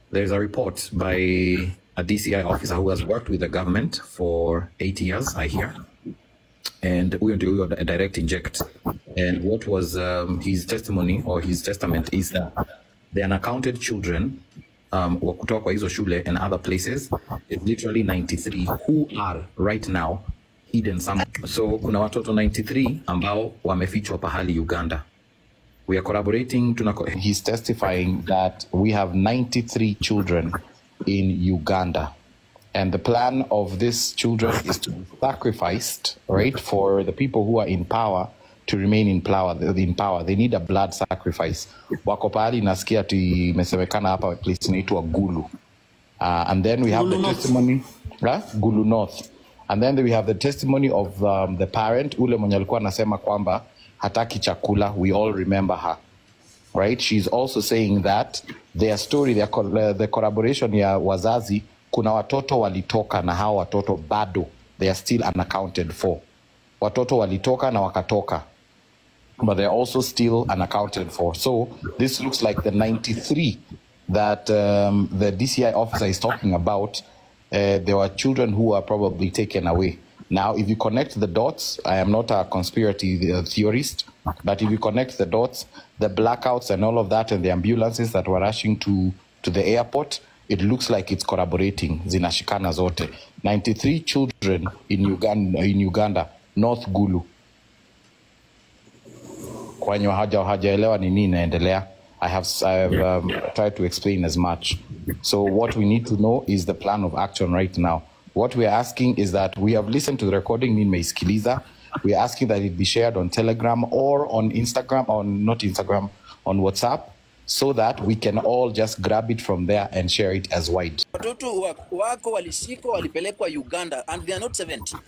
there's a report by a DCI officer who has worked with the government for 8 years, I hear. And we will do a direct inject. And what was his testimony or his testament is that the unaccounted children wa kutoka kwa hizo shule and other places is literally 93 who are right now hidden somewhere. So kuna watoto 93 ambao wamefichwa pahali Uganda. We are collaborating. He's testifying that we have 93 children in Uganda. And the plan of these children is to be sacrificed, right, for the people who are in power to remain in power. They need a blood sacrifice. Wako pahali nasikia imesemekana hapa place inaitwa Gulu. And then we have the testimony, right? Gulu North. And then we have the testimony of the parent, ule mwenye alikuwa anasema kwamba hataki chakula. We all remember her, right? She's also saying that their story, the collaboration ya wazazi, kuna watoto walitoka na hao watoto bado, they are still unaccounted for. Watoto walitoka na wakatoka, but they're also still unaccounted for. So this looks like the 93 that the DCI officer is talking about. There were children who are probably taken away. Now, if you connect the dots, I am not a conspiracy theorist, but if you connect the dots, the blackouts and all of that and the ambulances that were rushing to the airport, it looks like it's corroborating. Zinashikana zote. 93 children in Uganda, North Gulu. Kwa wenye hajaelewa ni nini inaendelea, I have tried to explain as much. So what we need to know is the plan of action right now. What we are asking is that we have listened to the recording, nimeisikiliza. We are asking that it be shared on Telegram or on Instagram, on WhatsApp, so that we can all just grab it from there and share it as wide. Watoto wako walishikwa walipelekwa Uganda and they are not 70.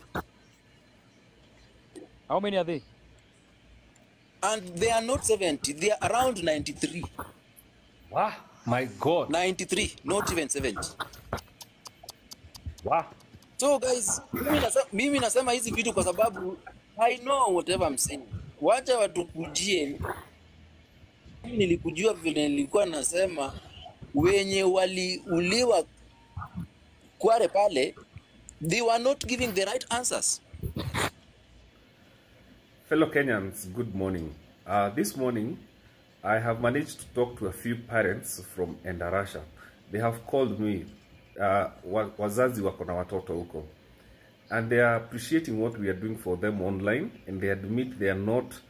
How many are they? And they are not 70, they are around 93. Wow, my God. 93, not even 70. Wow. So guys, mimi nasema hizi vitu kwa sababu I know whatever I'm saying. Wacha watukujie. Nilikujua vile nilikuwa nasema wenye waliuliwa Kware pale, they were not giving the right answers. Fellow Kenyans, good morning. This morning, I have managed to talk to a few parents from Endarasha. They have called me, wazazi wako na watoto huko. And they are appreciating what we are doing for them online, and they admit they are not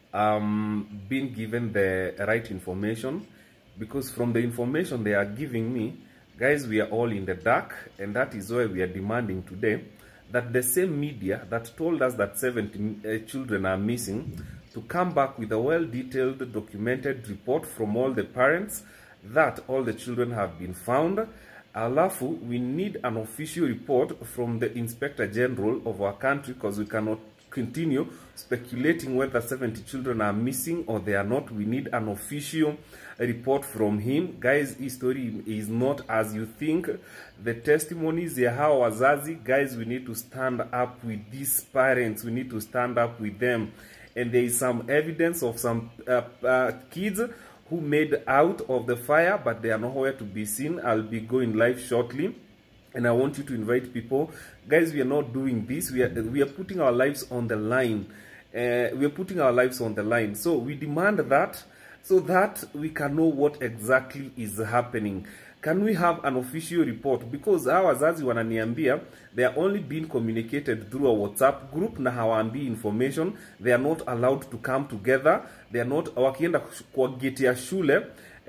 being given the right information, because from the information they are giving me, guys, we are all in the dark, and that is why we are demanding today that the same media that told us that 70 children are missing to come back with a well-detailed, documented report from all the parents that all the children have been found. Alafu, we need an official report from the Inspector General of our country, because we cannot continue speculating whether 70 children are missing or they are not. We need an official report from him. Guys, his story is not as you think. The testimonies ya hawa wazazi, guys, we need to stand up with these parents. We need to stand up with them. And there is some evidence of some kids who made out of the fire, but they are nowhere to be seen. I'll be going live shortly, and I want you to invite people. Guys, we are not doing this. We are putting our lives on the line. We are putting our lives on the line. So we demand that, so that we can know what exactly is happening. Can we have an official report? Because our wazazi wananiambia, they are only being communicated through a WhatsApp group na hawaambii information. They are not allowed to come together. They are not, wakienda kwa gate ya shule,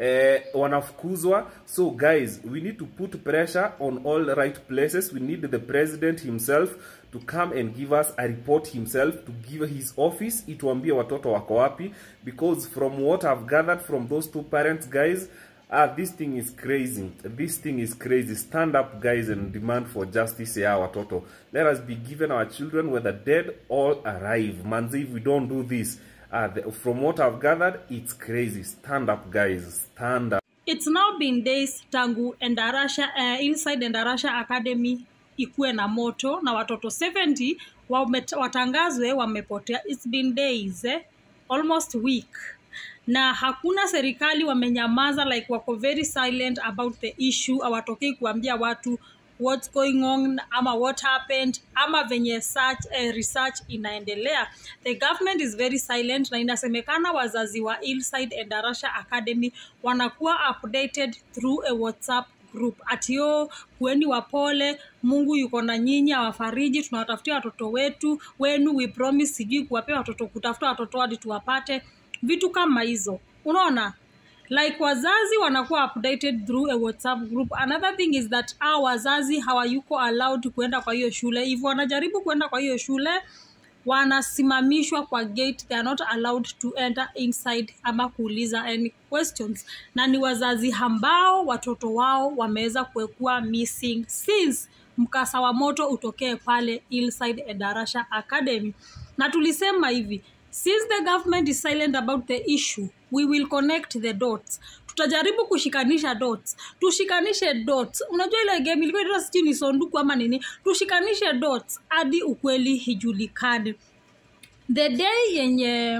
wanafukuzwa. So guys, we need to put pressure on all the right places. We need the president himself to come and give us a report himself, to give his office, ituambie watoto wako wapi. Because from what I've gathered from those two parents, guys, this thing is crazy. This thing is crazy. Stand up, guys, and demand for justice ya watoto. Let us be given our children, whether dead or alive. Manzi, if we don't do this, from what I've gathered, it's crazy. Stand up, guys. Stand up. It's now been days tangu Endarasha, inside Endarasha Academy ikuwe na moto na watoto 70 watangazwe wamepotea. It's been days, almost a week. na hakuna serikali wamenyamaza, like wako very silent about the issue. Hawatokei kuambia watu what's going on ama what happened ama venye research inaendelea. The government is very silent, na inasemekana wazazi wa Hillside Endarasha Academy wanakuwa updated through a WhatsApp group. Atio kueni wapole, Mungu yuko na nyinyi, awafariji, tunawatafutia watoto wetu wenu, we promise sijui kuwapea watoto, kutafuta watoto hadi tuwapate, vitu kama hizo. Unaona, like wazazi wanakuwa updated through a WhatsApp group. Another thing is that wazazi hawayuko allowed kuenda kwa hiyo shule. If wanajaribu kuenda kwa hiyo shule, wanasimamishwa kwa gate. They are not allowed to enter inside ama kuuliza any questions. Na ni wazazi ambao watoto wao wameweza kuwa missing since mkasa wa moto utokee pale Hillside Endarasha Academy. Na tulisema hivi, since the government is silent about the issue, we will connect the dots. Tutajaribu kushikanisha dots. Tushikanishe dots. Unajua ile game ilikuwa inaitwa sijui ni sonduku ama nini? Tushikanishe dots hadi ukweli hijulikane. The day yenye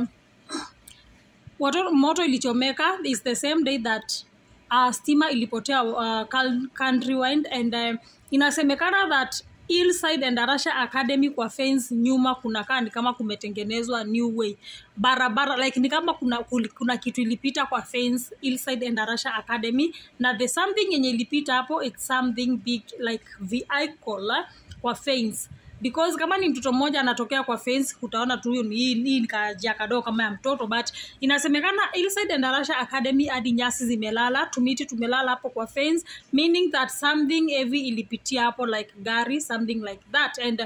moto ilichomeka is the same day that stima ilipotea countrywide, and inasemekana that Hillside Endarasha Academy kwa fence nyuma kunakaa ni kama kumetengenezwa new way. Barabara like ni kama kuna kitu ilipita kwa fence Hillside Endarasha Academy, na the something yenye ilipita hapo, it's something big like vehicle kwa fence. Because kama ni mtoto mmoja anatokea kwa fence, utaona tu hiyo ni kaja kadogo kama ya mtoto, but inasemekana Hillside Endarasha Academy hadi nyasi zimelala, tumiti tumelala hapo kwa fence, meaning that something heavy ilipitia hapo like gari, something like that. And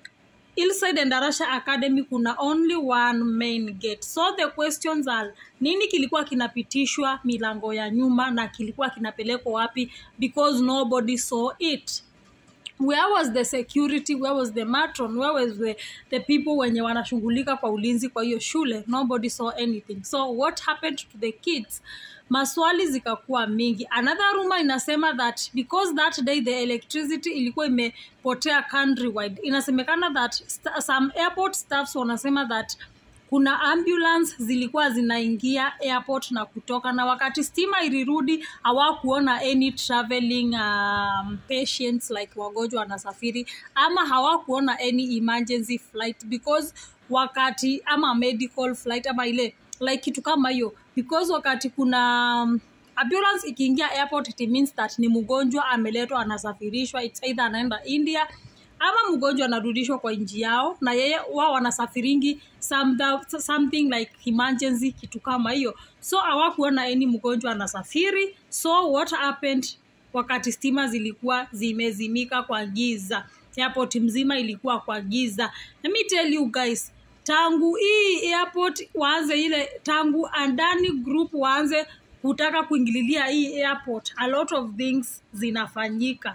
Hillside Endarasha Academy kuna only one main gate. So the questions are, nini kilikuwa kinapitishwa milango ya nyuma na kilikuwa kinapelekwa wapi? Because nobody saw it. Where was the security? Where was the matron? Where was the people wenye wanashughulika kwa ulinzi kwa hiyo shule? Nobody saw anything. So what happened to the kids? Maswali zikakuwa mingi. Another rumor inasema that because that day the electricity ilikuwa imepotea countrywide, inasemekana that some airport staffs wanasema that kuna ambulance zilikuwa zinaingia airport na kutoka, na wakati stima ilirudi hawakuona any traveling patients like wagonjwa wanasafiri, ama hawakuona any emergency flight because wakati ama medical flight ama ile like kitu kama hiyo, because wakati kuna ambulance ikiingia airport, it means that ni mgonjwa ameletwa anasafirishwa, it's either anaenda India ama mgonjwa anarudishwa kwa nchi yao, na yeye wao wanasafiringi something like emergency, kitu kama hiyo. So hawakuona any mgonjwa anasafiri. So what happened wakati stima zilikuwa zimezimika kwa giza, airport mzima ilikuwa kwa giza. Let me tell you guys, tangu hii airport waanze ile, tangu Andani group waanze kutaka kuingililia hii airport, a lot of things zinafanyika.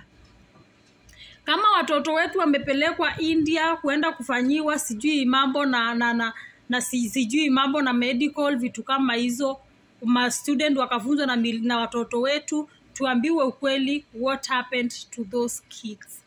Kama watoto wetu wamepelekwa India kuenda kufanyiwa sijui mambo na sijui mambo na medical, vitu kama hizo, ma student wakafunzwa na watoto wetu, tuambiwe ukweli what happened to those kids.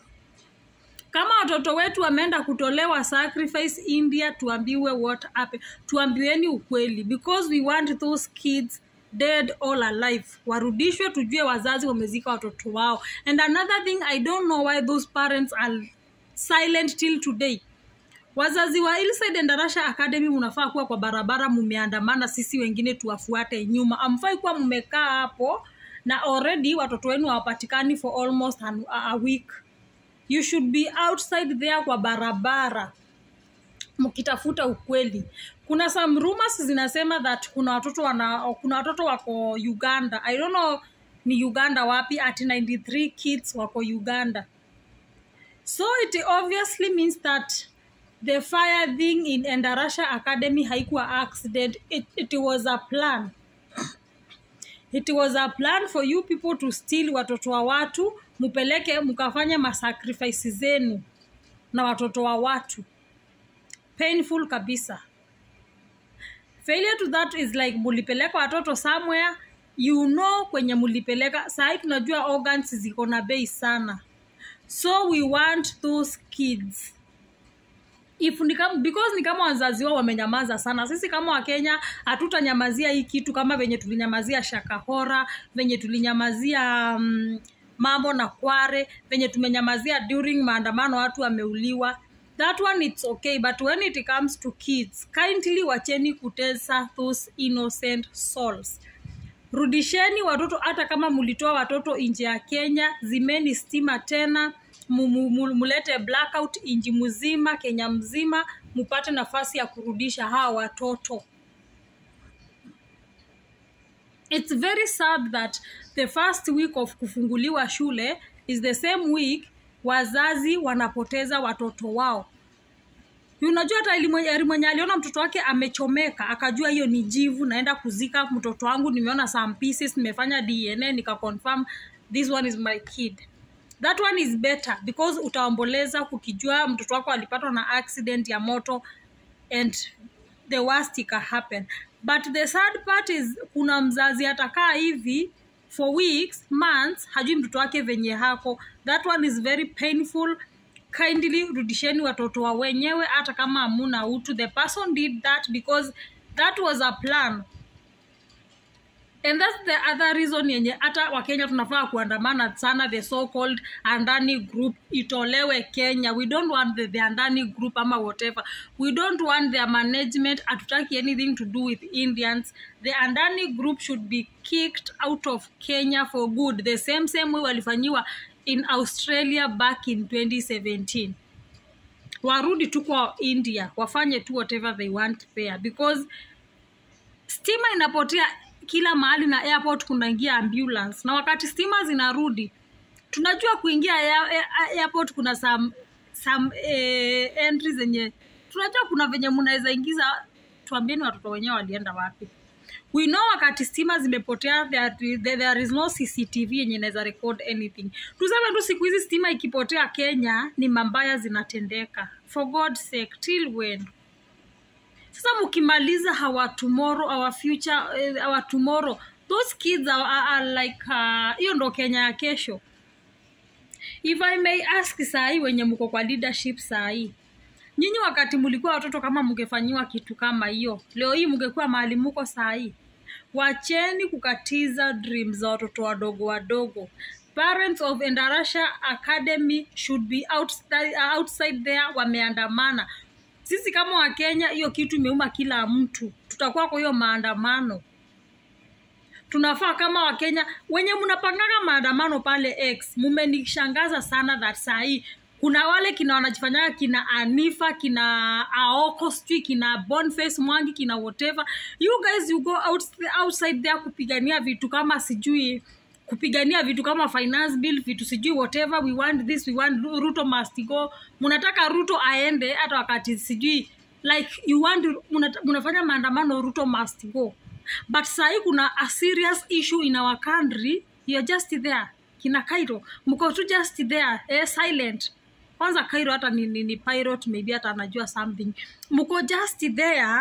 Kama watoto wetu wameenda kutolewa sacrifice India, tuambiwe what happened. Tuambiweni ukweli, because we want those kids dead all alive. Warudishwe, tujue wazazi wamezika watoto wao. And another thing, I don't know why those parents are silent till today. Wazazi wa Hillside Endarasha Academy mnafaa kuwa kwa barabara mumeandamana, sisi wengine tuwafuate nyuma. Amfai kuwa mmekaa hapo na already watoto wenu hawapatikani for almost a week. You should be outside there kwa barabara mkitafuta ukweli. Kuna some rumors zinasema that kuna watoto wako Uganda. I don't know ni Uganda wapi, at 93 kids wako Uganda. So it obviously means that the fire thing in Endarasha Academy haikuwa accident. It was a plan. It was a plan for you people to steal watoto wa watu, mupeleke mukafanya masacrifices zenu na watoto wa watu. Painful kabisa. Failure to that is like mulipeleka watoto somewhere, you know kwenye mulipeleka. Sahi tunajua organs ziko na bei sana. So we want those kids. because ni kama wazazi wao wamenyamaza sana. Sisi kama Wakenya hatutanyamazia hii kitu kama venye tulinyamazia Shakahora, venye tulinyamazia mambo na Kware, venye tumenyamazia during maandamano watu wameuliwa. That one it's okay, but when it comes to kids, kindly wacheni kutesa those innocent souls. Rudisheni watoto, hata kama mulitoa watoto nje ya Kenya, zimeni stima tena, mulete blackout inji mzima, Kenya mzima, mupate nafasi ya kurudisha hawa watoto. It's very sad that the first week of kufunguliwa shule is the same week wazazi wanapoteza watoto wao. Unajua hata mwenye aliona mtoto wake amechomeka, akajua hiyo ni jivu, naenda kuzika mtoto wangu, nimeona some pieces, nimefanya DNA, nika confirm this one is my kid. That one is better because utaomboleza kukijua mtoto wako alipatwa na accident ya moto and the worst can happen. But the sad part is kuna mzazi atakaa hivi for weeks, months, hajui mtoto wake venye hako. That one is very painful. Kindly rudisheni watoto wa wenyewe hata kama hamuna utu. The person did that because that was a plan. And that's the other reason yenye hata Wakenya tunafaa kuandamana sana, the so-called Andani group itolewe Kenya. We don't want the Andani group ama whatever. We don't want their management. Hatutaki anything to do with Indians. The Andani group should be kicked out of Kenya for good. The same way walifanyiwa in Australia back in 2017. Warudi tu kwa India, wafanye tu whatever they want there, because stima inapotea kila mahali na airport kunaingia ambulance, na wakati stima zinarudi tunajua kuingia airport kuna some entries zenye tunajua kuna venye mnaweza ingiza. Tuambieni watoto wenyewe walienda wapi. We know wakati stima zimepotea there is no CCTV yenye inaweza record anything. Tuseme tu siku hizi stima ikipotea Kenya ni mambaya zinatendeka. For God's sake, till when? Sasa mukimaliza our tomorrow, our future, our tomorrow, those kids are like hiyo ndo Kenya ya kesho. If I may ask sahi wenye mko kwa leadership sahi, nyinyi wakati mulikuwa watoto kama mngefanyiwa kitu kama hiyo, leo hii mngekuwa mahali mko sahi? Wacheni kukatiza dreams za watoto wadogo. Parents of Endarasha Academy should be outside there, wameandamana. Sisi kama Wakenya hiyo kitu imeuma kila mtu. Tutakuwa kwa hiyo maandamano. Tunafaa kama Wakenya wenye mnapanganga maandamano pale X, mumenishangaza sana that sahi kuna wale kina wanajifanyanga kina Anifa, kina Aoko Street, kina Boniface Mwangi, kina whatever. You guys you go outside there kupigania vitu kama sijui, kupigania vitu kama finance bill, vitu sijui whatever, we want this, we want Ruto must go. Munataka Ruto aende hata wakati sijui, like you want munafanya maandamano Ruto must go. But sahi kuna a serious issue in our country, you're just there. Kina Cairo mko tu just there, silent. Kwanza Cairo hata ni pirate, maybe hata anajua something. Mko just there,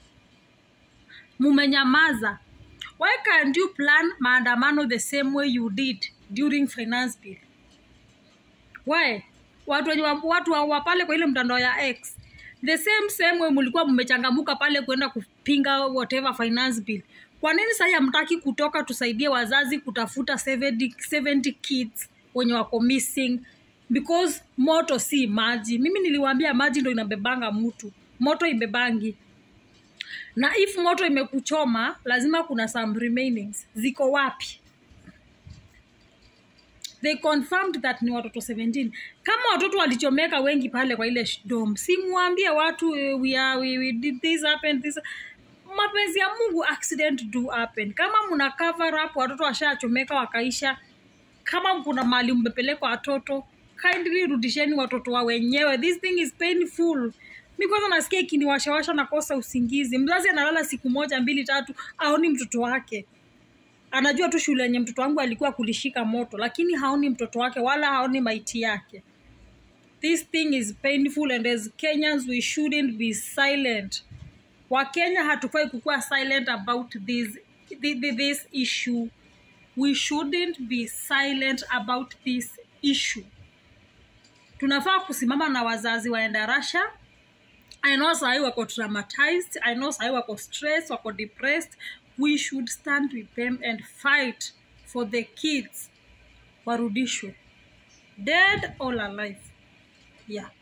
mumenyamaza. Why can't you plan maandamano the same way you did during finance bill? Why? Watu wa pale kwa ile mtandao ya X, the same way mulikuwa mmechangamuka pale kwenda kupinga whatever finance bill. Kwa nini sasa hamtaki kutoka tusaidie wazazi kutafuta 70 kids wenye wako missing? Because moto si maji. Mimi niliwaambia maji ndo inabebanga mtu. Moto ibebangi. Na if moto imekuchoma, lazima kuna some remainings. Ziko wapi? They confirmed that ni watoto 17. Kama watoto walichomeka wengi pale kwa ile dome, si muambie watu we did this happen this. Mapenzi ya Mungu, accident do happen. Kama muna cover up watoto washachomeka wakaisha, kama kuna mali mbepeleka watoto, kindly rudisheni watoto wa wenyewe. This thing is painful. Because nasikia kiniwashawasha na kosa usingizi. Mzazi analala siku 1, 2, 3 haoni mtoto wake. Anajua tu shule yenye mtoto wangu alikuwa kulishika moto, lakini haoni mtoto wake wala haoni maiti yake. This thing is painful, and as Kenyans we shouldn't be silent. Wakenya hatufai kukua silent about this issue. We shouldn't be silent about this issue. Tunafaa kusimama na wazazi wa Endarasha I know sahi wako traumatized, I know sahi wako stressed, wako depressed. We should stand with them and fight for the kids warudishwe, dead or alive. Yeah.